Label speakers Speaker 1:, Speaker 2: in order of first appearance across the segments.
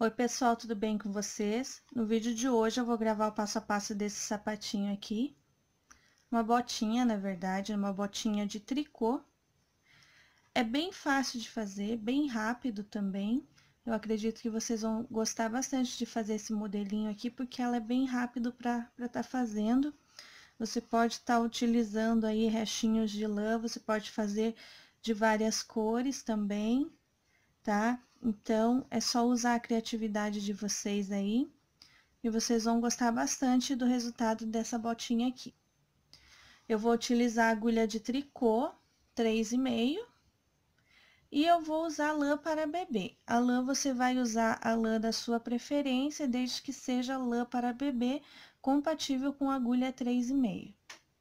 Speaker 1: Oi pessoal, tudo bem com vocês? No vídeo de hoje eu vou gravar o passo a passo desse sapatinho aqui. Uma botinha, na verdade, uma botinha de tricô. É bem fácil de fazer, bem rápido também. Eu acredito que vocês vão gostar bastante de fazer esse modelinho aqui, porque ela é bem rápido para estar fazendo. Você pode estar utilizando aí restinhos de lã, você pode fazer de várias cores também, tá? Então, é só usar a criatividade de vocês aí, e vocês vão gostar bastante do resultado dessa botinha aqui. Eu vou utilizar a agulha de tricô, 3,5, e eu vou usar lã para bebê. A lã, você vai usar a lã da sua preferência, desde que seja lã para bebê, compatível com a agulha 3,5.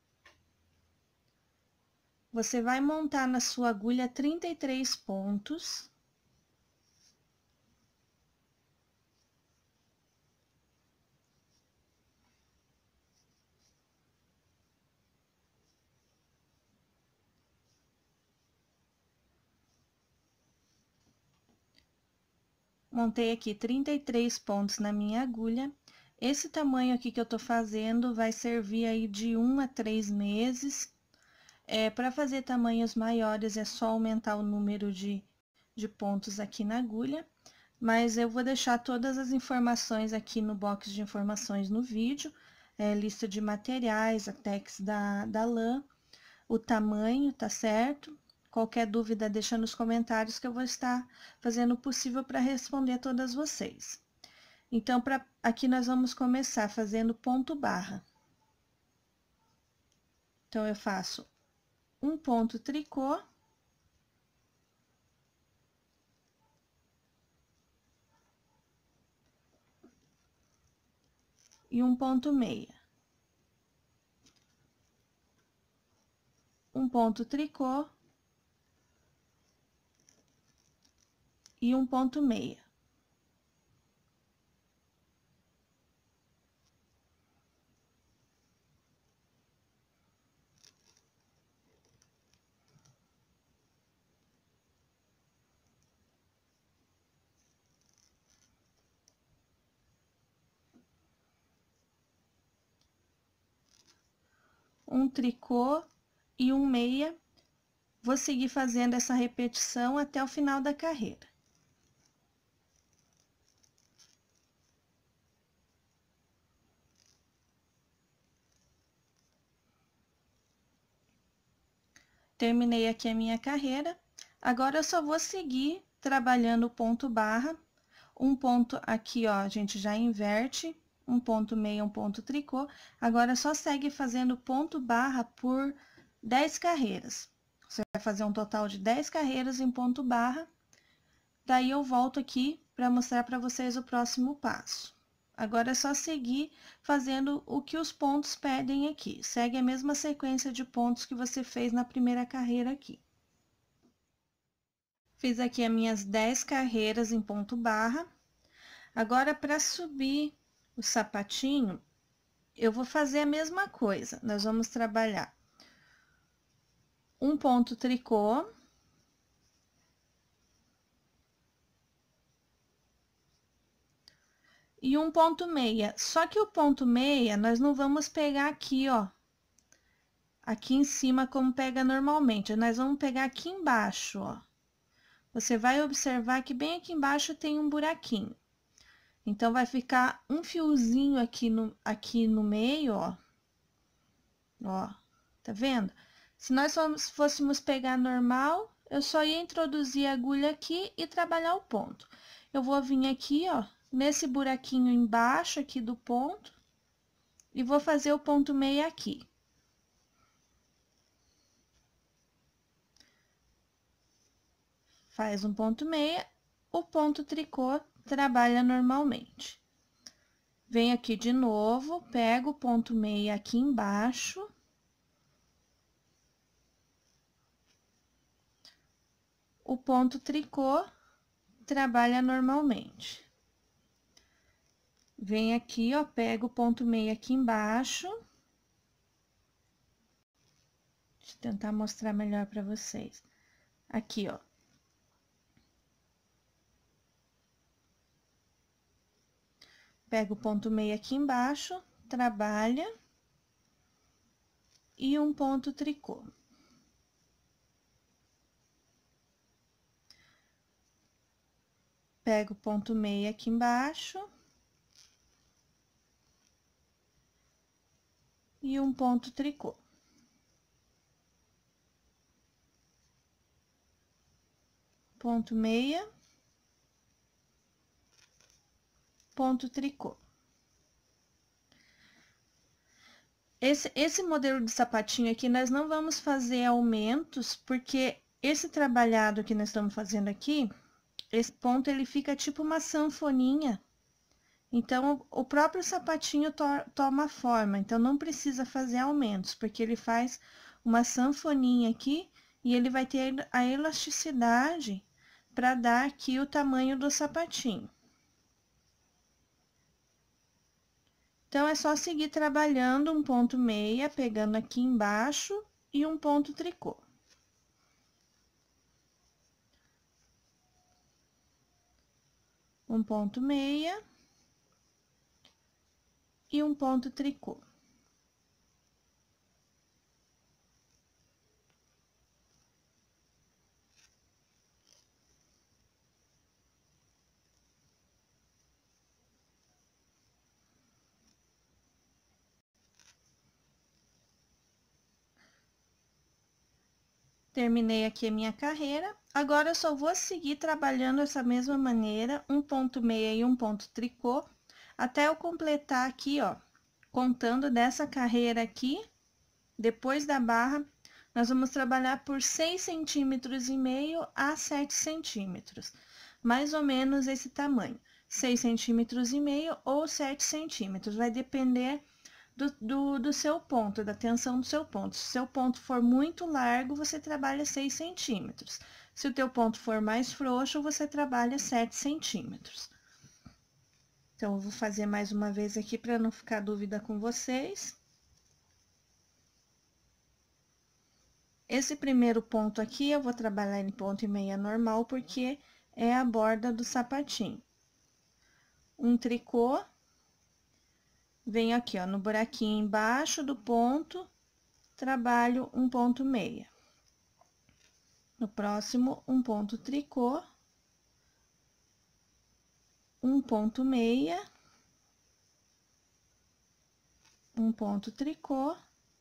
Speaker 1: Você vai montar na sua agulha 33 pontos. Montei aqui 33 pontos na minha agulha. Esse tamanho aqui que eu tô fazendo vai servir aí de 1 a 3 meses. Para fazer tamanhos maiores é só aumentar o número de pontos aqui na agulha. Mas eu vou deixar todas as informações aqui no box de informações no vídeo. Lista de materiais, a tags da lã, o tamanho, tá certo? Qualquer dúvida, deixa nos comentários que eu vou estar fazendo o possível para responder a todas vocês. Então, aqui nós vamos começar fazendo ponto barra. Então, eu faço um ponto tricô. E um ponto meia. Um ponto tricô. E um ponto meia. Um tricô e um meia. Vou seguir fazendo essa repetição até o final da carreira. Terminei aqui a minha carreira. Agora, eu só vou seguir trabalhando o ponto barra. Um ponto aqui, ó, a gente já inverte. Um ponto meia, um ponto tricô. Agora, só segue fazendo ponto barra por 10 carreiras. Você vai fazer um total de 10 carreiras em ponto barra. Daí, eu volto aqui para mostrar para vocês o próximo passo. Agora, é só seguir fazendo o que os pontos pedem aqui. Segue a mesma sequência de pontos que você fez na primeira carreira aqui. Fiz aqui as minhas 10 carreiras em ponto barra. Agora, para subir o sapatinho, eu vou fazer a mesma coisa. Nós vamos trabalhar um ponto tricô. E um ponto meia. Só que o ponto meia, nós não vamos pegar aqui, ó. Aqui em cima, como pega normalmente. Nós vamos pegar aqui embaixo, ó. Você vai observar que bem aqui embaixo tem um buraquinho. Então, vai ficar um fiozinho aqui no meio, ó. Ó, tá vendo? Se nós fôssemos pegar normal, eu só ia introduzir a agulha aqui e trabalhar o ponto. Eu vou vir aqui, ó, nesse buraquinho embaixo aqui do ponto, e vou fazer o ponto meia aqui. Faz um ponto meia, o ponto tricô trabalha normalmente. Venho aqui de novo, pego o ponto meia aqui embaixo. O ponto tricô trabalha normalmente. Venho aqui, ó, pego o ponto meia aqui embaixo. Deixa eu tentar mostrar melhor para vocês. Aqui, ó. Pega o ponto meio aqui embaixo, trabalha e um ponto tricô. Pega o ponto meio aqui embaixo e um ponto tricô. Ponto meia, ponto tricô. Esse modelo de sapatinho aqui, nós não vamos fazer aumentos, porque esse trabalhado que nós estamos fazendo aqui, esse ponto ele fica tipo uma sanfoninha. Então, o próprio sapatinho toma forma, então não precisa fazer aumentos, porque ele faz uma sanfoninha aqui e ele vai ter a elasticidade para dar aqui o tamanho do sapatinho. Então, é só seguir trabalhando um ponto meia, pegando aqui embaixo e um ponto tricô. Um ponto meia e um ponto tricô. Terminei aqui a minha carreira, agora eu só vou seguir trabalhando essa mesma maneira, um ponto meia e um ponto tricô, até eu completar aqui, ó, contando dessa carreira aqui, depois da barra, nós vamos trabalhar por 6,5 centímetros a 7 centímetros, mais ou menos esse tamanho, 6,5 centímetros ou 7 centímetros, vai depender do seu ponto, da tensão do seu ponto. Se o seu ponto for muito largo, você trabalha 6 centímetros. Se o teu ponto for mais frouxo, você trabalha 7 centímetros. Então, eu vou fazer mais uma vez aqui para não ficar dúvida com vocês. Esse primeiro ponto aqui, eu vou trabalhar em ponto e meia normal, porque é a borda do sapatinho. Um tricô. Venho aqui, ó, no buraquinho embaixo do ponto, trabalho um ponto meia. No próximo, um ponto tricô, um ponto meia, um ponto tricô,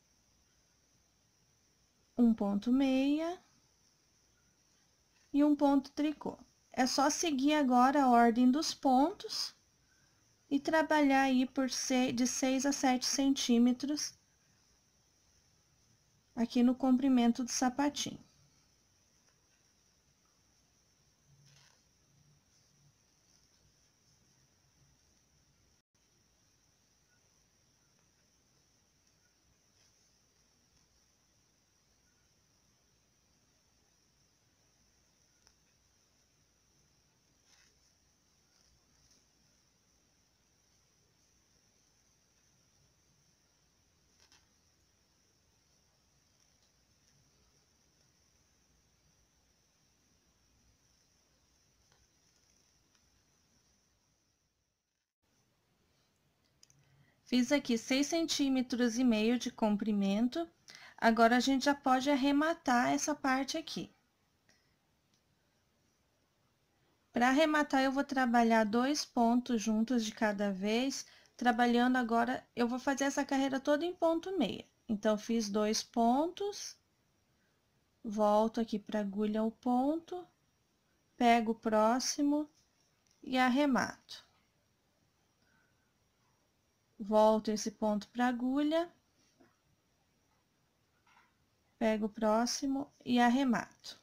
Speaker 1: um ponto meia e um ponto tricô. É só seguir agora a ordem dos pontos e trabalhar aí de 6 a 7 centímetros aqui no comprimento do sapatinho. Fiz aqui 6,5 centímetros de comprimento. Agora, a gente já pode arrematar essa parte aqui. Para arrematar, eu vou trabalhar 2 pontos juntos de cada vez. Trabalhando agora, eu vou fazer essa carreira toda em ponto meia. Então, fiz 2 pontos. Volto aqui para a agulha o ponto. Pego o próximo e arremato. Volto esse ponto para a agulha, pego o próximo e arremato.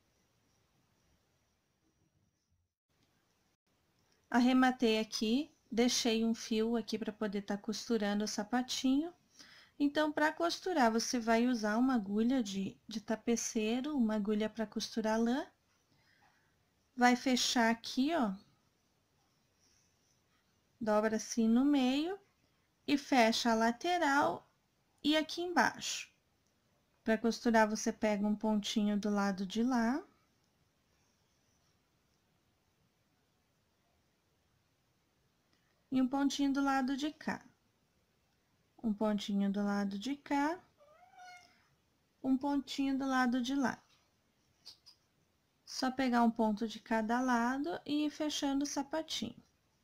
Speaker 1: Arrematei aqui deixei um fio aqui para poder estar costurando o sapatinho. Então, para costurar, você vai usar uma agulha de tapeceiro, uma agulha para costurar lã. Vai fechar aqui, ó. Dobra assim no meio e fecha a lateral e aqui embaixo. Para costurar, você pega um pontinho do lado de lá. E um pontinho do lado de cá. Um pontinho do lado de cá. Um pontinho do lado de lá. Só pegar um ponto de cada lado e ir fechando o sapatinho.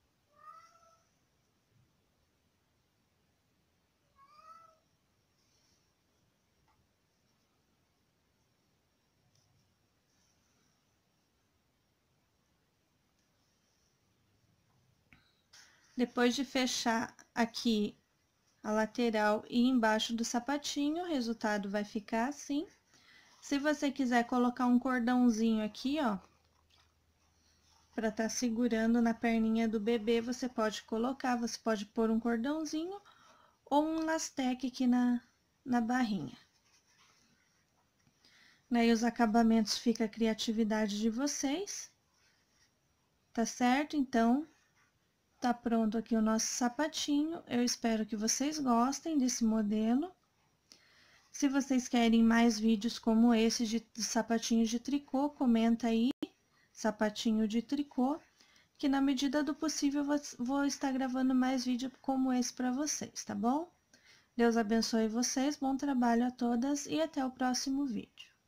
Speaker 1: Depois de fechar aqui a lateral e embaixo do sapatinho, o resultado vai ficar assim. Se você quiser colocar um cordãozinho aqui, ó, para estar segurando na perninha do bebê, você pode colocar, você pode pôr um cordãozinho ou um lastec aqui na barrinha. Aí os acabamentos fica a criatividade de vocês, tá certo? Então, tá pronto aqui o nosso sapatinho. Eu espero que vocês gostem desse modelo. Se vocês querem mais vídeos como esse de sapatinhos de tricô, comenta aí, sapatinho de tricô, que na medida do possível vou estar gravando mais vídeo como esse para vocês, tá bom? Deus abençoe vocês, bom trabalho a todas e até o próximo vídeo.